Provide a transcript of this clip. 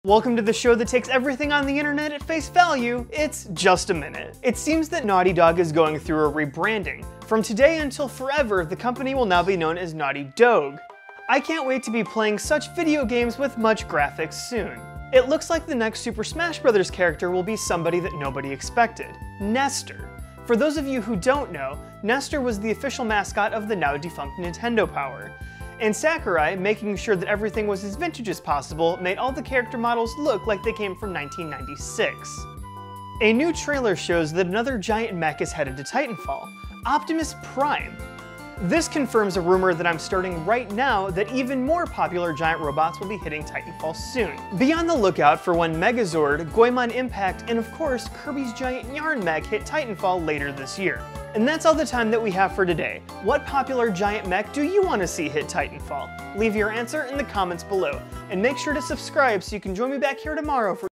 Welcome to the show that takes everything on the internet at face value. It's Just a Minute. It seems that Naughty Dog is going through a rebranding. From today until forever, the company will now be known as Naughty Dog. I can't wait to be playing such video games with much graphics soon. It looks like the next Super Smash Bros. Character will be somebody that nobody expected, Nestor. For those of you who don't know, Nestor was the official mascot of the now defunct Nintendo Power. And Sakurai, making sure that everything was as vintage as possible, made all the character models look like they came from 1996. A new trailer shows that another giant mech is headed to Titanfall, Optimus Prime. This confirms a rumor that I'm starting right now that even more popular giant robots will be hitting Titanfall soon. Be on the lookout for when Megazord, Goemon Impact, and of course Kirby's giant Yarn mech hit Titanfall later this year. And that's all the time that we have for today. What popular giant mech do you want to see hit Titanfall? Leave your answer in the comments below, and make sure to subscribe so you can join me back here tomorrow for